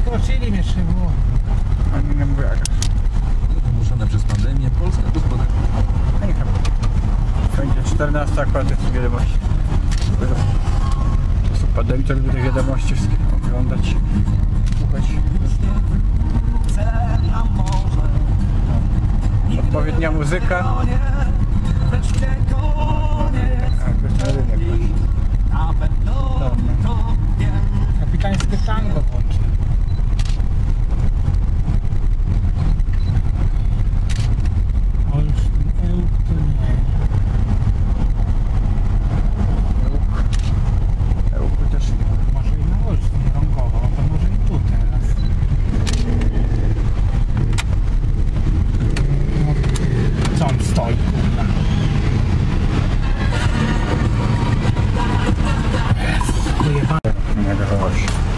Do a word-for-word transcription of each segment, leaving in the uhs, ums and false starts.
Skoczyli mnie jeszcze było. Oni nie mówią jak. Wymuszone przez pandemię polska gospodarka. Będzie czternasta akurat tych wiadomości. To są pandemii, to lubię te wiadomości wszystkie oglądać, słuchać. Odpowiednia muzyka. Kapitańskie tango włączy. Olsztyn, Ełk to nie. Ełk. Ełku też nie. Może i na Olsztyn rągowo, to może i tu teraz. No, co on stoi, kurwa? Nie wychowasz.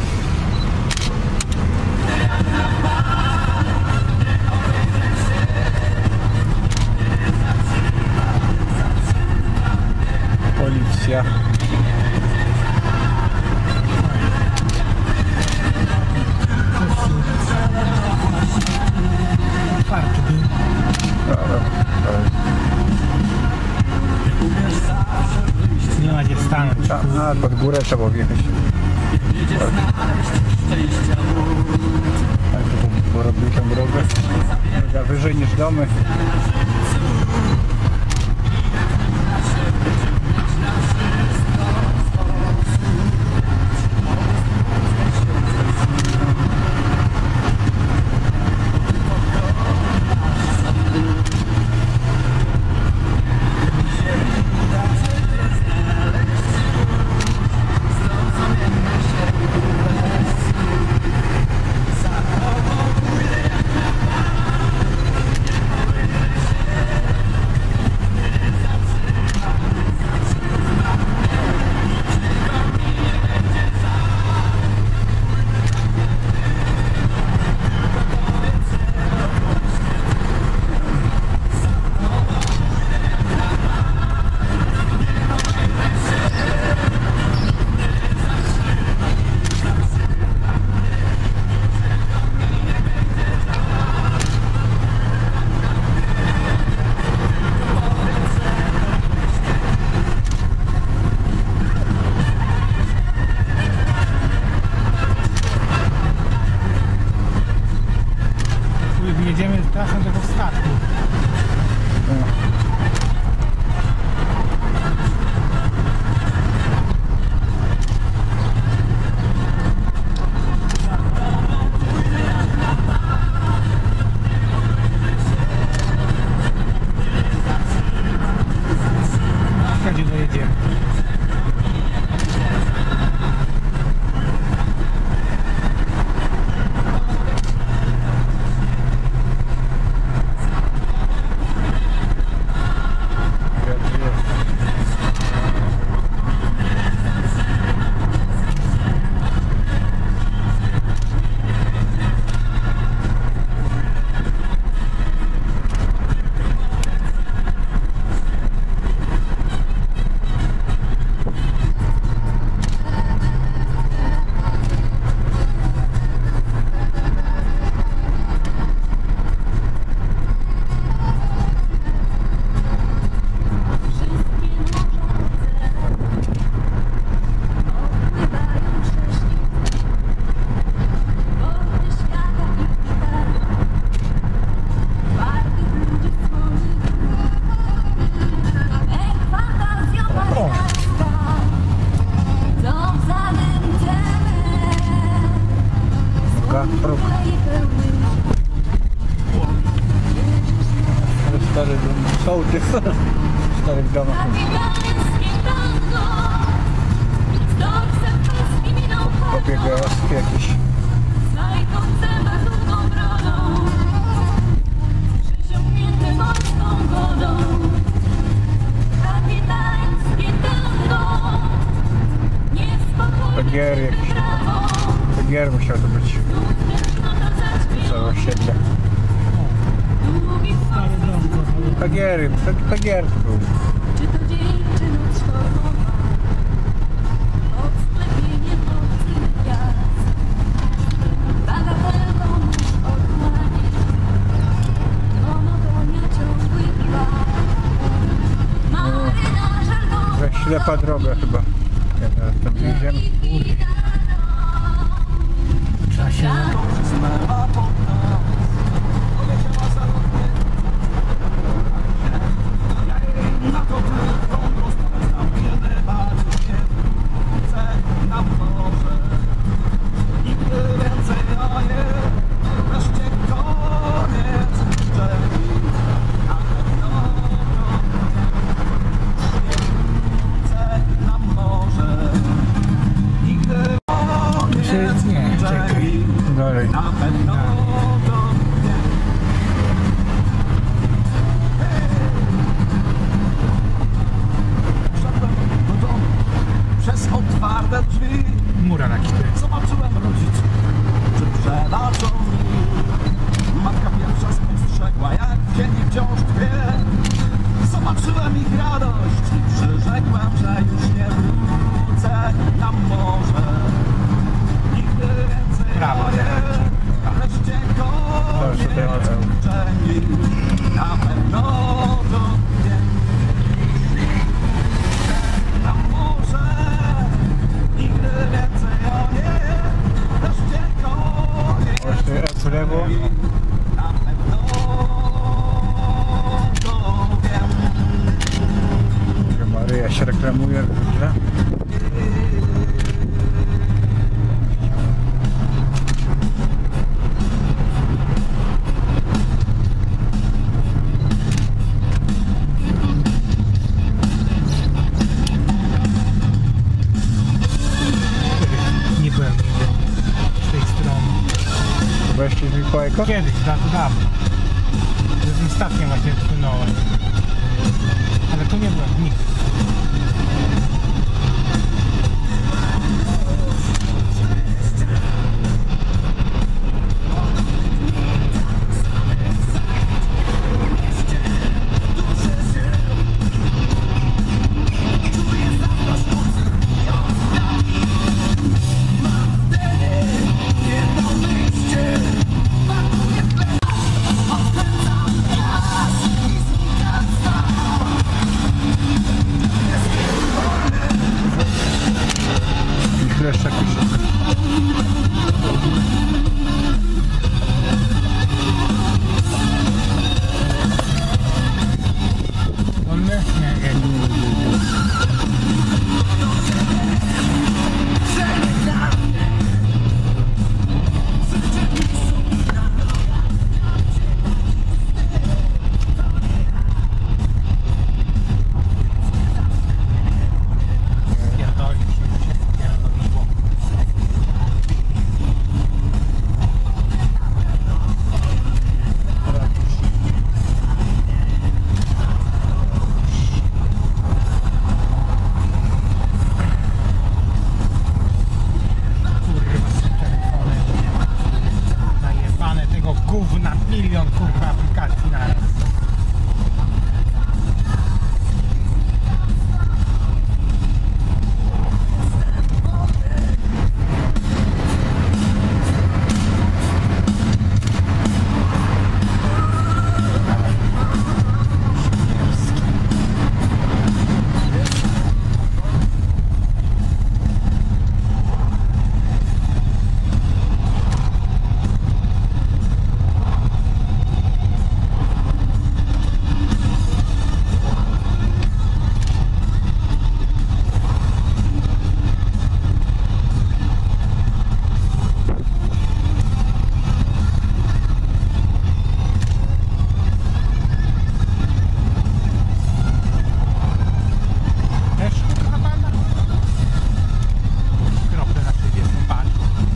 Policja. Otwarty był. Dobra, Nie ma gdzie stanąć. a, a pod górę trzeba wjechać. Tak, to porobił tę drogę. Droga wyżej niż domy. Jedziemy trasą tego statku. Gdzie dojedziemy? Próg. Stary dom, sołtys w starych domach. Pobiegający jakieś. Gier jakiś. Gier musiał to być. Całe osiedle. Pegiery, Pegier to był. wąska droga chyba. Jak teraz tam jedziemy. Trzeba się... Nie, czekaj. Dalej. Przez otwarte drzwi Mura na kitę. zobaczyłem rodziców, że przebaczą mi. Matka pierwsza spostrzegła, jak w cieni wciąż tkwie. Zobaczyłem ich radość i przyrzekłem, że już nie wrócę na morze. Nigdy więcej Brawo, nie, wreszcie Proszę, tutaj koniec Mateusz. uczeni. Na pewno to wiem. Na morze nigdy więcej o nie, wreszcie koniec. Właśnie w lewo. Na pewno to wiem. Maryja się reklamuje, źle. Nie byłem nigdy z tej strony. Weźcie z Mikołajka? Kiedyś, dawno, dawno. Z tym statkiem właśnie płynąłem. Ale tu nie byłem nigdy. I kleszczak już. Wolny? Nie, nie. Pierdolić się, pierdoliło. Kurwa, z tym telefonem. Najebane tego gówna, milion kurwa aplikacji naraz. Też kurwa banda? Krople na trzydziestym patrz.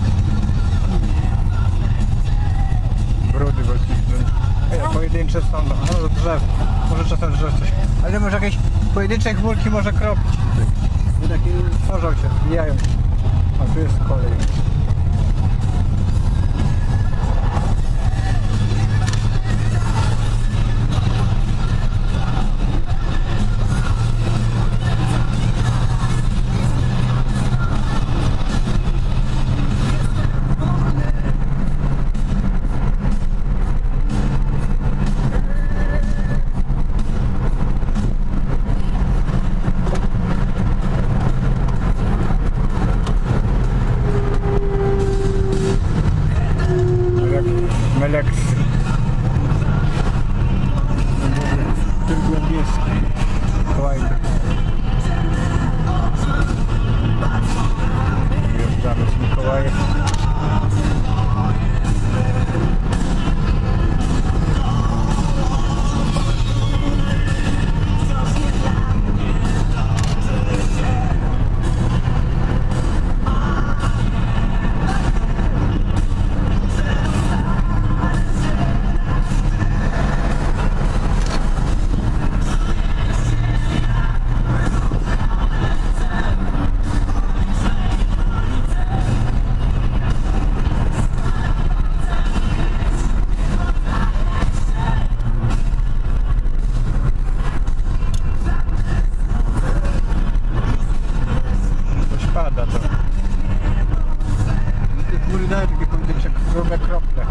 Brudy właściwie. Ej, a pojedyncze są, no drzew. Może czasem drzew coś. Ale może jakieś pojedyncze chmurki może kropić. I takie tworzą się, zbijają się. A tu jest kolej. Mikołaje. Pada to. I góry dają takie pojedyncze grube krople.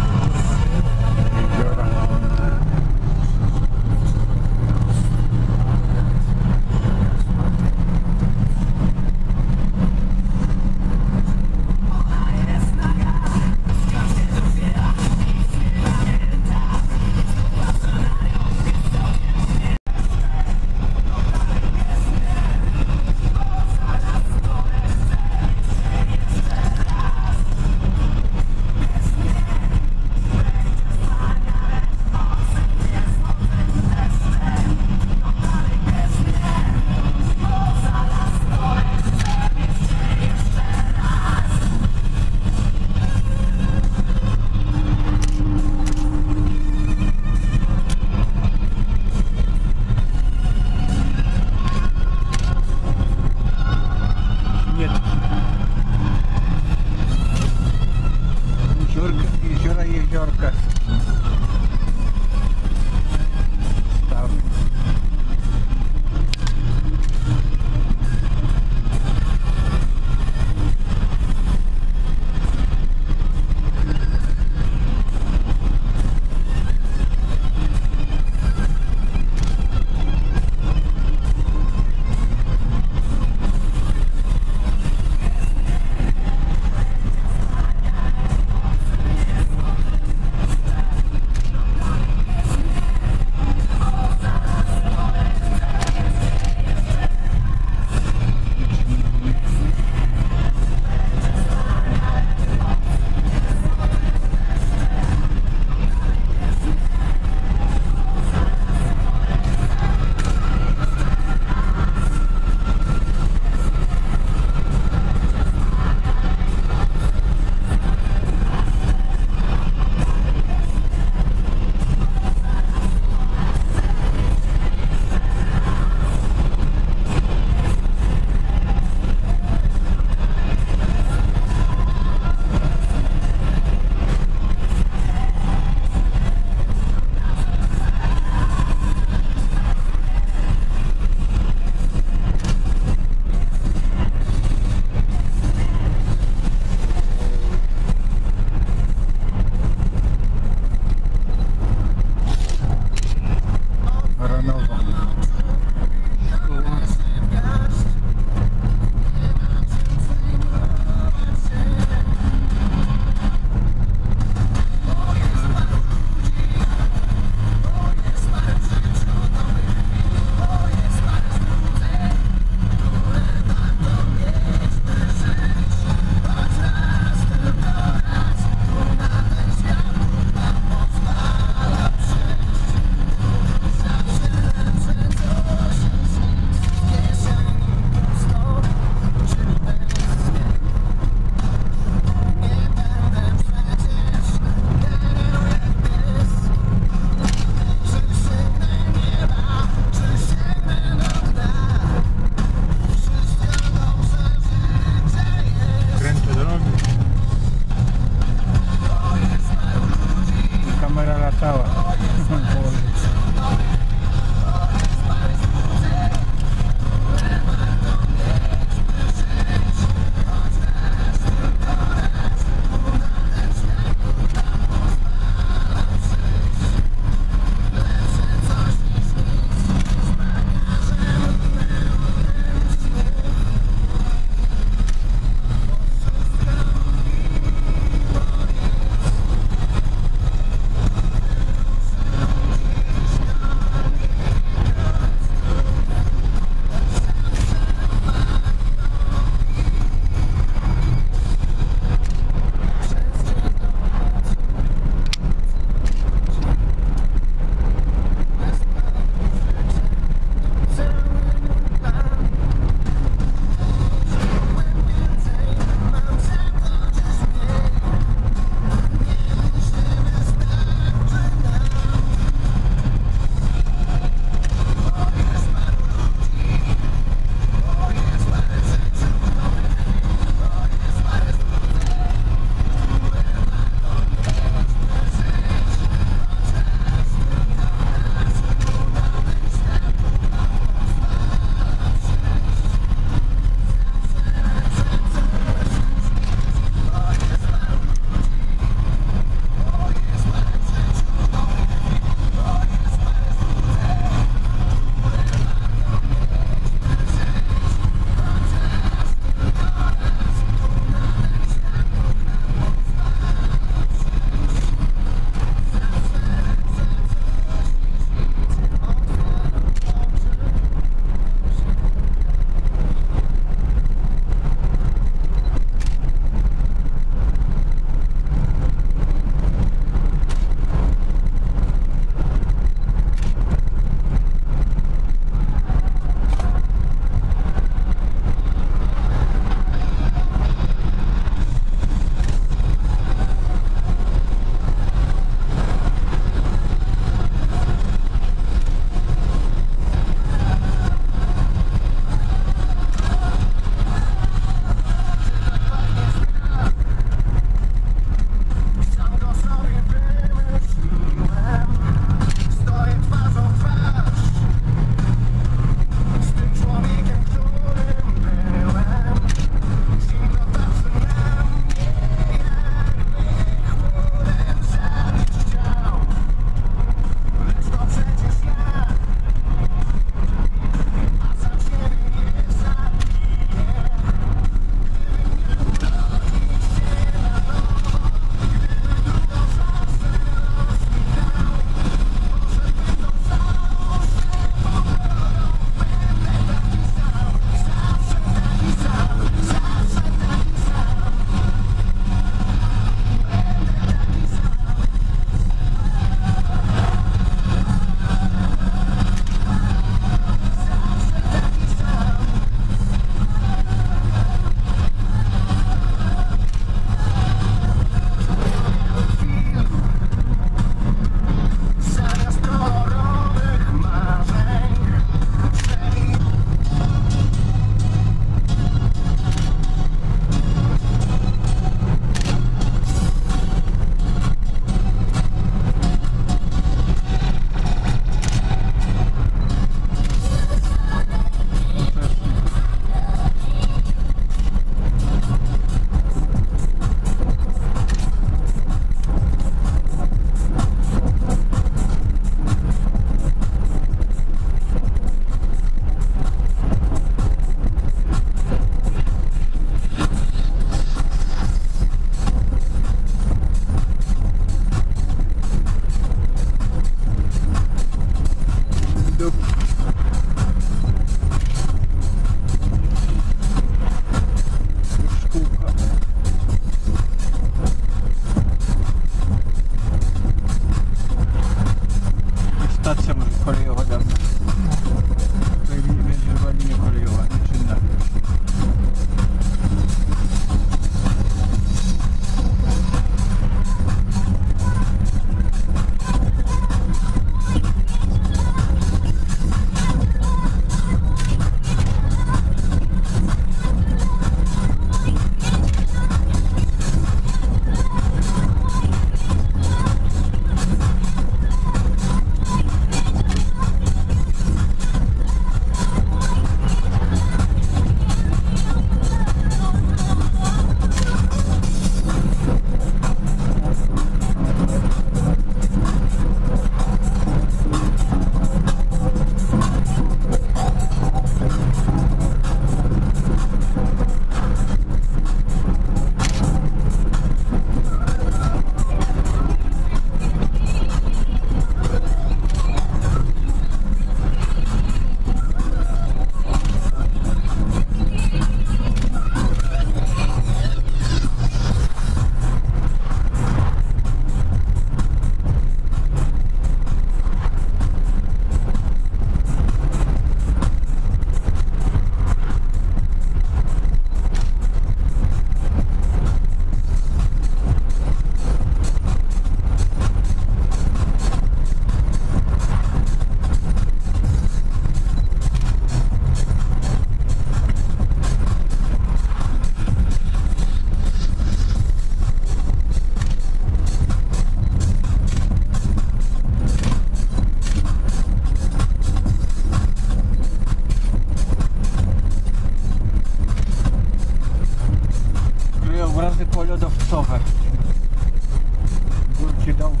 Setki domów.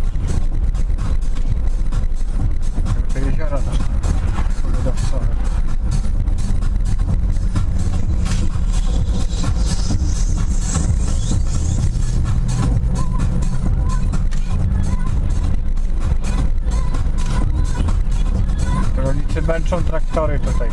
Te jeziora też wodowcowe. Rolnicy męczą traktory tutaj.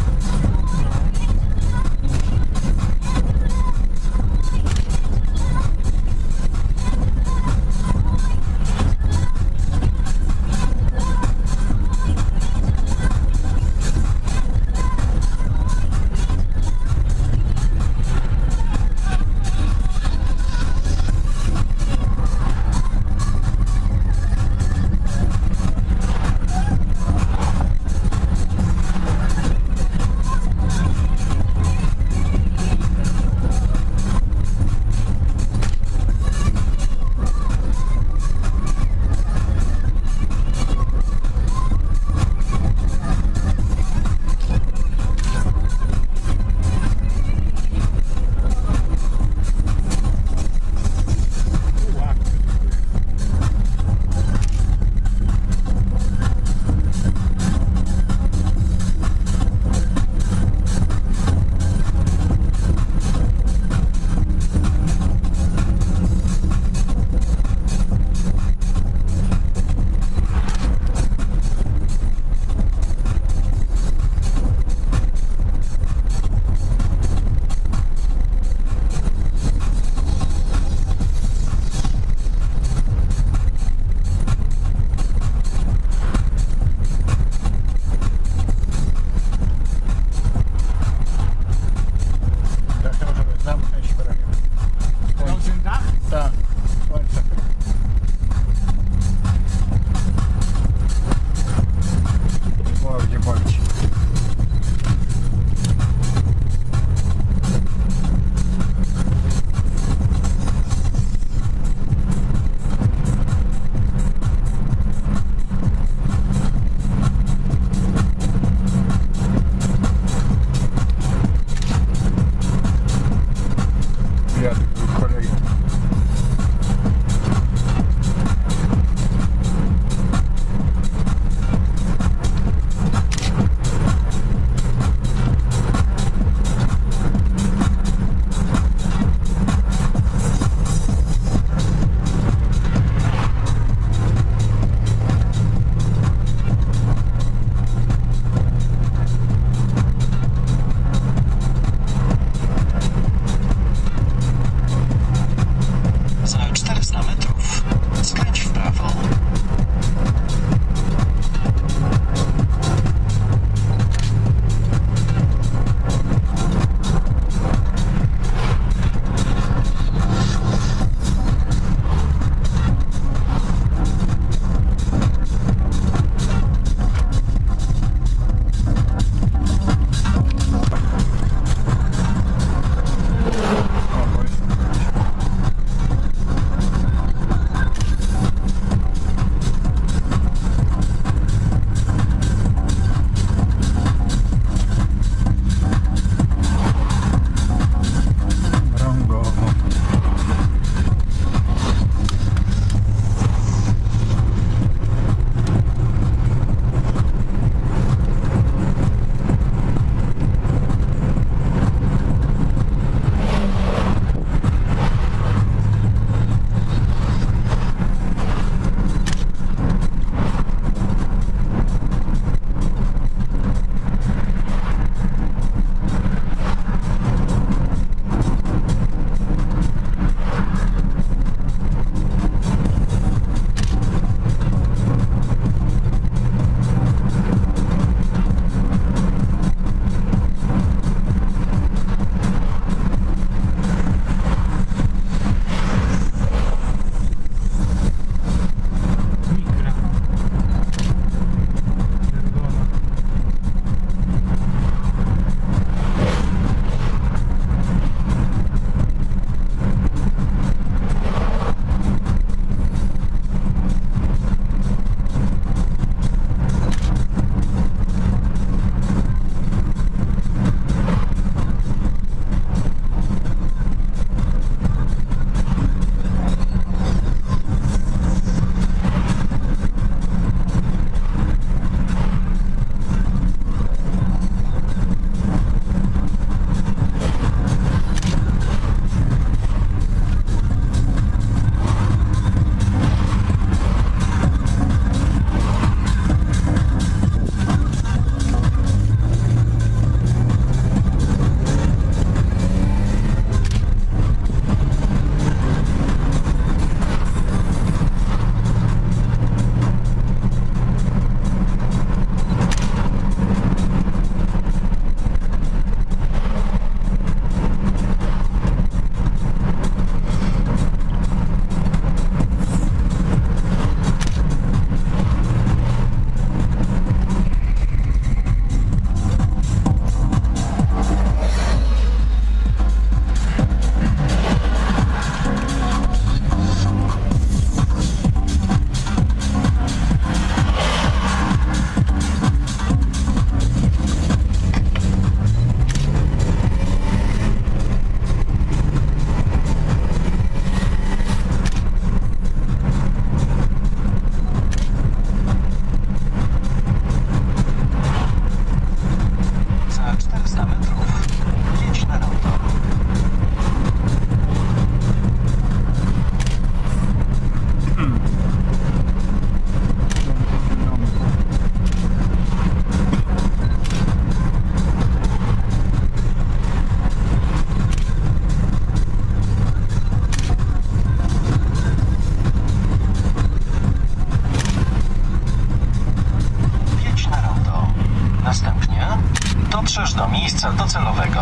Dotrzesz do miejsca docelowego.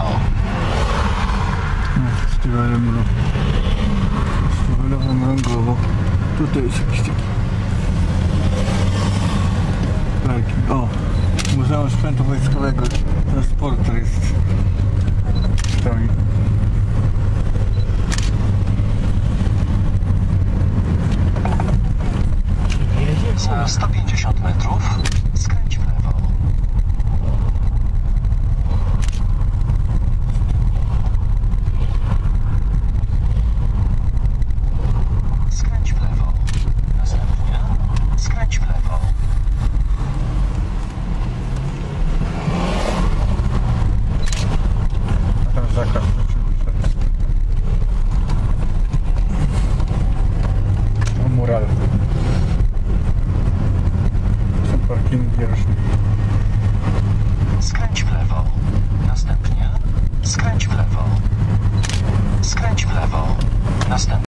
Festiwalem Festiwalowym Rągowo. Tutaj jest jakiś taki parking. O! Muzeum Sprzętu Wojskowego. Transporter jest. Stoi. Za sto pięćdziesiąt metrów skręć w lewo. Skręć w lewo. Następnie skręć w lewo. A tam zakaz. O, mural. Są parkingi roczne. Skręć w lewo. Następnie skręć w lewo. Skręć w lewo. Następnie